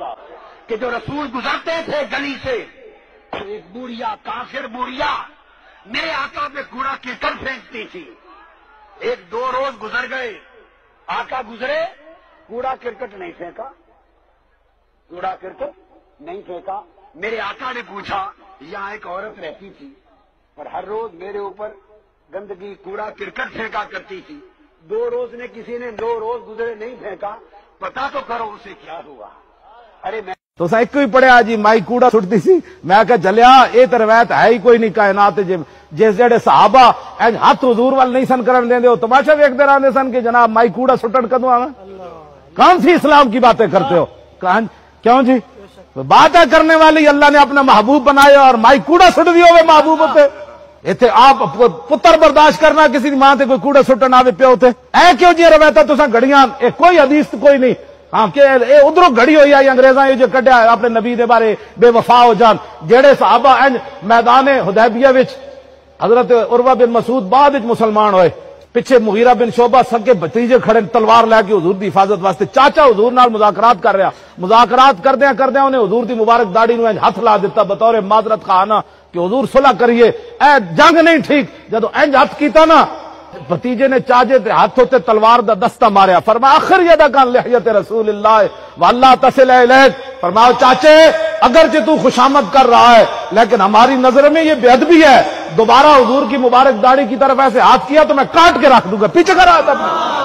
کہ جو رسول گزرتے تھے گلی سے تو ایک بوڑھیا کافر بوڑھیا میرے آقا پہ کوڑا کرکٹ پھینکتی تھی. ایک دو روز گزر گئے, آقا گزرے, کوڑا کرکٹ نہیں پھینکا, کوڑا کرکٹ نہیں پھینکا. میرے آقا نے پوچھا, یہاں ایک عورت رہتی تھی اور ہر روز میرے اوپر گندگی کوڑا کرکٹ پھینکا کرتی تھی, 2 روز نے کسی نے 2 روز گزرے نہیں پھینکا, پتا تو کرو اسے کیا ہوا. ارے میں تو ایک ہی پڑھیا جی مائی کوڑا سٹتی سی. میں کہ چلیا یہ تو روایت ہے ہی کوئی نہیں کائنات جس جڑے صحابہ ہاتھ حضور وال نہیں سن کرن دیندے ہو تماشا ویکھتے رہندے سن کہ جناب مائی کوڑا سٹن کدوں آنا. کون سی اسلام کی باتیں کرتے ہو؟ کیوں جی باتیں کرنے والی اللہ نے اپنا محبوب بنایا اور مائی کوڑا سٹ دی ہوئے محبوب ہوتے. اتنے آپ پتر برداشت کرنا کسی ماں تے کوئی کوڑا سٹن آوے پیو تے اے کیوں جی روایت تساں گھڑیاں کوئی حدیث کوئی نہیں. ہاں کہ ادھروں گھڑی ہوئی آئی انگریزاں جو کڈیا اپنے نبی دے بارے بے وفا ہو جان. جڑے صحابہ میدان حدیبیہ وچ حضرت عروہ بن مسعود بعد وچ مسلمان ہوئے, پیچھے مغیرہ بن شعبہ سکے بھتیجے کھڑے تلوار لے کے حضور دی حفاظت واسطے. چاچا حضور نال مذاکرات کر رہا, مذاکرات کردیاں انہیں حضور دی مبارک داڑھی نو ہاتھ لا دیتا بطور معذرت خواہاں کہ حضور صلح کریے, اے جنگ نہیں ٹھیک. جدو انج ہاتھ کیتا نا بھتیجے نے چاجے تے ہاتھوں تے تلوار دا دستہ ماریا. فرمایا اخر یدک عن لحیۃ رسول اللہ واللہ تصل الیک. فرمایا چاچے اگرچہ تو خوشامد کر رہا ہے لیکن ہماری نظر میں یہ بے ادبی ہے, دوبارہ حضور کی مبارک داڑھی کی طرف ایسے ہاتھ کیا تو میں کاٹ کے رکھ دوں گا. پیچھے کر رہا تھا.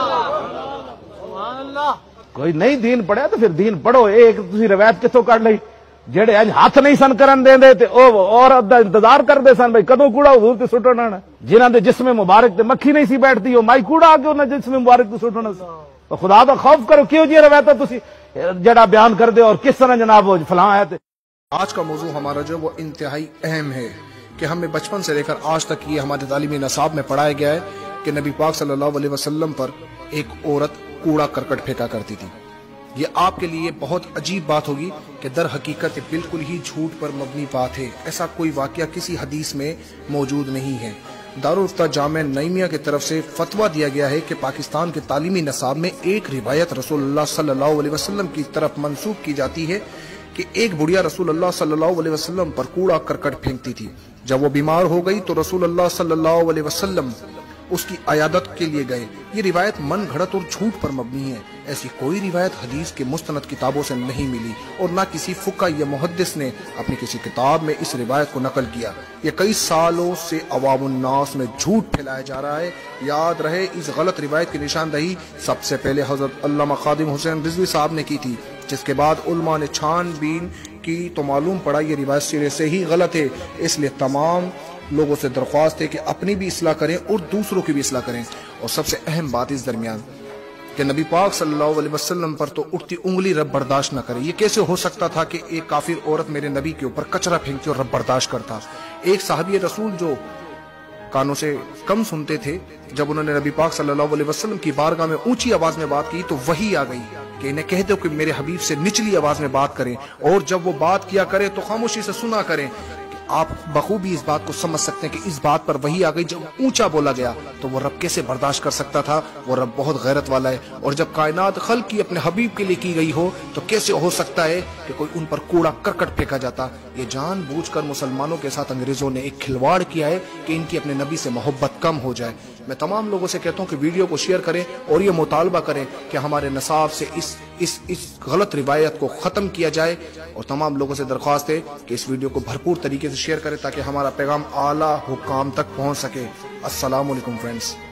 کوئی نہیں دین پڑھیا تو پھر دین پڑھو. ایک تسی روایت کتوں کٹ لئی جڑے اج ہاتھ نہیں سن کرن دیندے تے او عورت دا انتظار کردے سن بھئی کدوں کوڑا حضور تے سٹنا ہے. جنہاں دے جسم مبارک تے مکھی نہیں سی بیٹھتی او مائی کوڑا آ کے انہاں جسم مبارک تے سٹنا سی. تو خدا دا خوف کرو کیوں جی روایت تسی جڑا بیان کر دے اور کس طرح جناب وہ فلاں ہے. آج کا موضوع ہمارا جو وہ انتہائی اہم ہے کہ ہمیں بچپن سے لے کر آج تک یہ ہمارے تعلیمی نصاب میں پڑھایا گیا ہے کہ نبی پاک صلی اللہ علیہ وسلم پر ایک عورت کوڑا کرکٹ پھینکا کرتی تھی. یہ آپ کے لیے بہت عجیب بات ہوگی کہ در حقیقت بالکل ہی جھوٹ پر مبنی بات ہے. ایسا کوئی واقعہ کسی حدیث میں موجود نہیں ہے. دارالفتہ جامعہ نعیمیہ کی طرف سے فتویٰ دیا گیا ہے کہ پاکستان کے تعلیمی نصاب میں ایک روایت رسول اللہ صلی اللہ علیہ وسلم کی طرف منسوب کی جاتی ہے کہ ایک بڑھیا رسول اللہ صلی اللہ علیہ وسلم پر کوڑا کرکٹ پھینکتی تھی. جب وہ بیمار ہو گئی تو رسول اللہ صلی اللہ علیہ وسلم اس کی عیادت کے لیے گئے. یہ روایت من گھڑت اور جھوٹ پر مبنی ہے. ایسی کوئی روایت حدیث کے مستند کتابوں سے نہیں ملی اور نہ کسی فقہ یا محدث نے اپنی کسی کتاب میں اس روایت کو نقل کیا. یہ کئی سالوں سے عوام الناس میں جھوٹ پھیلایا جا رہا ہے. یاد رہے اس غلط روایت کی نشاندہی سب سے پہلے حضرت علامہ خادم حسین رضوی صاحب نے کی تھی, جس کے بعد علماء نے چھان بین کی تو معلوم پڑا یہ روایت سرے سے ہی غلط ہے. اس لیے تمام لوگوں سے درخواست ہے کہ اپنی بھی اصلاح کریں اور دوسروں کی بھی اصلاح کریں. اور سب سے اہم بات اس درمیان کہ نبی پاک صلی اللہ علیہ وسلم پر تو اٹھتی انگلی رب برداشت نہ کرے. یہ کیسے ہو سکتا تھا کہ ایک کافر عورت میرے نبی کے اوپر کچرا پھینکتی اور رب برداشت کرتا. ایک صحابی رسول جو کانوں سے کم سنتے تھے, جب انہوں نے نبی پاک صلی اللہ علیہ وسلم کی بارگاہ میں اونچی آواز میں بات کی تو وحی آ گئی کہ انہیں کہہ دو کہ میرے حبیب سے نچلی آواز میں بات کریں اور جب وہ بات کیا کرے تو خاموشی سے سنا کریں. آپ بخوبی اس بات کو سمجھ سکتے ہیں کہ اس بات پر وحی آ گئی. جب اونچا بولا گیا تو وہ رب کیسے برداشت کر سکتا تھا. وہ رب بہت غیرت والا ہے. اور جب کائنات خلق کی اپنے حبیب کے لیے کی گئی ہو تو کیسے ہو سکتا ہے کہ کوئی ان پر کوڑا کرکٹ پھینکا جاتا. یہ جان بوجھ کر مسلمانوں کے ساتھ انگریزوں نے ایک کھلواڑ کیا ہے کہ ان کی اپنے نبی سے محبت کم ہو جائے. میں تمام لوگوں سے کہتا ہوں کہ ویڈیو کو شیئر کریں اور یہ مطالبہ کریں کہ ہمارے نصاب سے اس غلط روایت کو ختم کیا جائے. اور تمام لوگوں سے درخواست ہے کہ اس ویڈیو کو بھرپور طریقے سے شیئر کریں تاکہ ہمارا پیغام اعلیٰ حکام تک پہنچ سکے. السلام علیکم فرینڈز.